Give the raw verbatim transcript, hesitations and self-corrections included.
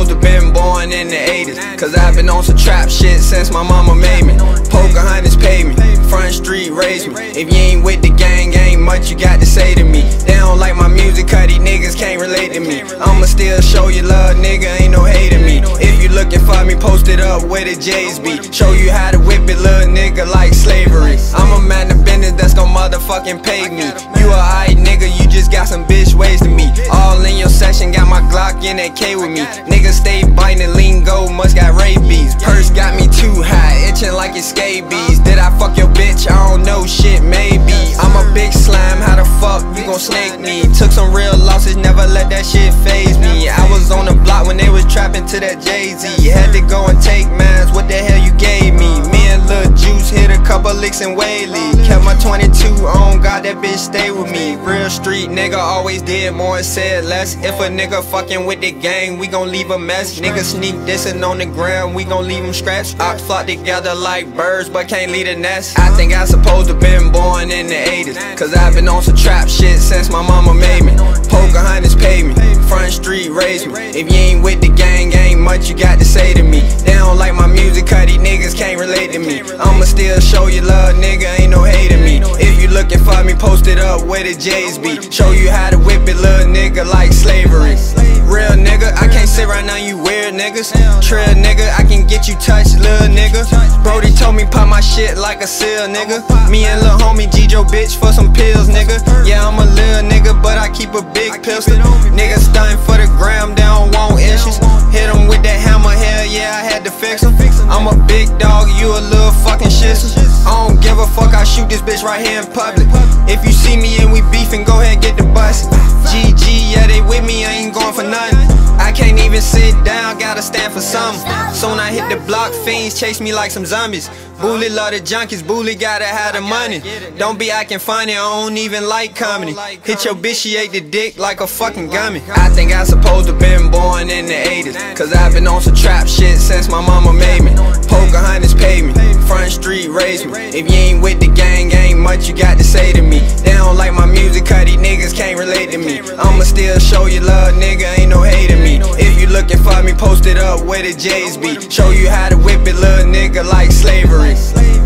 supposed to been born in the eighties, cause I've been on some trap shit since my mama made me. Pocahontas paid me, Front Street raised me. If you ain't with the gang, ain't much you got to say to me. They don't like my music, cause these niggas can't relate to me. I'ma still show you love, nigga, ain't no hate in me. If you looking for me, post it up where the J's be. Show you how to whip it, little nigga, like slavery. I'm a man of business that's gon' motherfucking pay me. You a aight nigga, you just got some bitch ways to me. All in your session, got my Glock in that K with me. Niggas stay biting lingo, must got rabies. Purse got me too high, itching like it's scabies. Did I fuck your bitch? I don't know, shit, maybe. I'm a big slime, how the fuck you gon' snake me? Took some real losses, never let that shit faze me. I was on the block when they was trapping to that Jay-Z. Had to go and take mines, what the hell you gave me? Me and Lil Juice hit a couple licks in Whaley. Kept my twenty-two on, God, that bitch stay with me. Real street nigga, always did more and said less. If a nigga fucking with the gang, we gon' leave a mess. Nigga sneak dissing on the ground, we gon' leave him scratched. Ops flock together like birds, but can't leave a nest. I think I supposed to been born in the eighties, cause I've been on some trap shit since my mama made me. Pocahontas paid me, Front Street raised me. If you ain't with the gang, ain't much you got to say to me. They don't like my music, cause these niggas can't relate to me. I'ma still show you love, nigga, ain't no hate in me. If you looking for me, post it up where the J's be. Show you how to whip it, little nigga, like slavery. Real nigga, I can't sit right now, you weird niggas. Trail nigga, I can get you touched, little nigga. Brody told me pop my shit like a seal, nigga. Me and lil' homie G-Jo bitch for some pills, nigga. Yeah, I'm a little nigga, but I keep a big pistol. Niggas stuntin' for the gram, they don't want issues. Hit him with that hammer, hell yeah, I had to fix him. I'm a big dog, you a little fucking shizzer. I don't give a fuck, I shoot this bitch right here in public. If you see me and we beefin', go ahead and get the bus. G G, yeah, they with me, I ain't going for nothing. I can't even sit down, gotta stand for something. Soon I hit the block, fiends chase me like some zombies. Bully love the junkies, Bully gotta have the money. Don't be acting funny, I don't even like comedy. Hit your bitch, she ate the dick like a fucking gummy. I think I supposed to been born in the eighties, cause I've been on some trap shit since my mama made me. Pocahontas paid me, Front Street raised me. If you ain't with the gang, ain't much you got to say to me. They don't like my music, cause these niggas can't relate to me. I'ma still show you love, nigga, ain't no hate in me. If you looking for me, post it up where the J's be. Show you how to whip it, little nigga, like slavery.